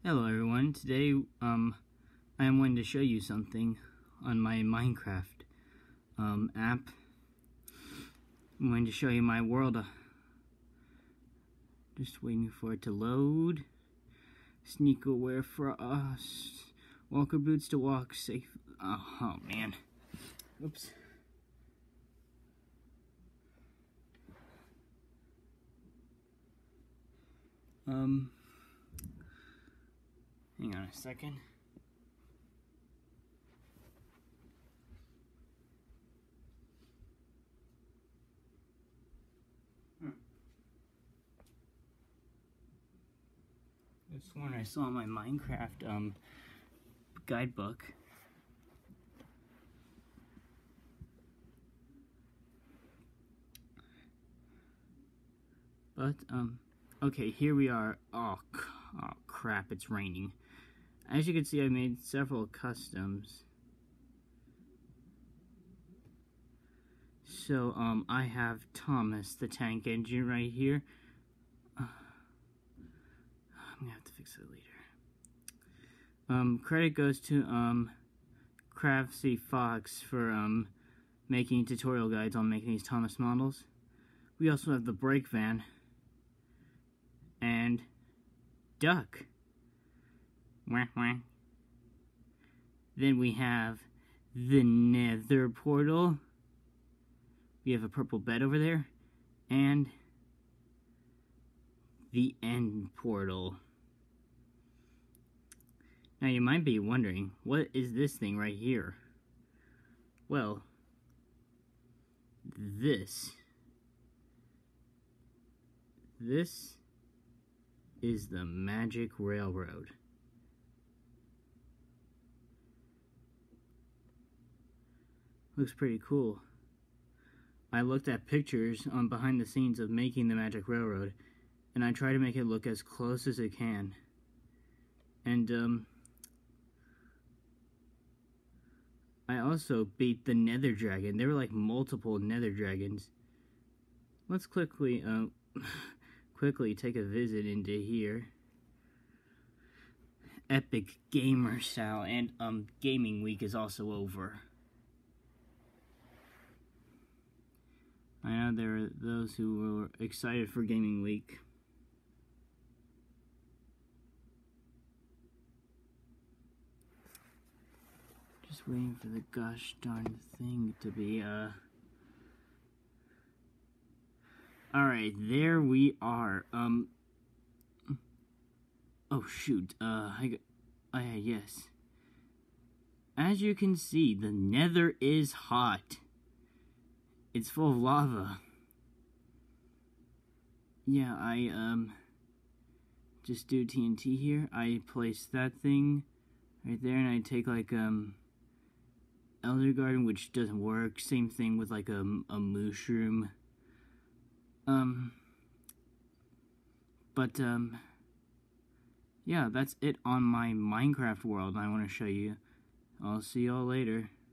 Hello everyone, today I am going to show you something on my Minecraft app. I'm going to show you my world. Just waiting for it to load. Sneak aware for us. Walker boots to walk safe. Oh man. Oops. Hang on a second. This one I saw in my Minecraft guidebook. But okay, here we are. Oh crap, it's raining. As you can see, I made several customs. So, I have Thomas, the tank engine, right here. I'm gonna have to fix it later. Credit goes to, Craftsy Fox for, making tutorial guides on making these Thomas models. We also have the brake van. And Duck. Wah, wah. Then we have the Nether portal. We have a purple bed over there. And the End portal. Now you might be wondering, what is this thing right here? Well, this is the Magic Railroad. Looks pretty cool. I looked at pictures on behind the scenes of making the Magic Railroad, and I try to make it look as close as it can. And I also beat the Nether Dragon. There were like multiple Nether Dragons. Let's quickly take a visit into here. Epic Gamer Style, and Gaming Week is also over. I know there are those who were excited for Gaming Week. Just waiting for the gosh darn thing to be, Alright, there we are. Oh shoot, yes. As you can see, the Nether is hot. It's full of lava. Yeah, I, just do TNT here. I place that thing right there, and I take, like, Elder Garden, which doesn't work. Same thing with, like, a mushroom. Yeah, that's it on my Minecraft world I want to show you. I'll see y'all later.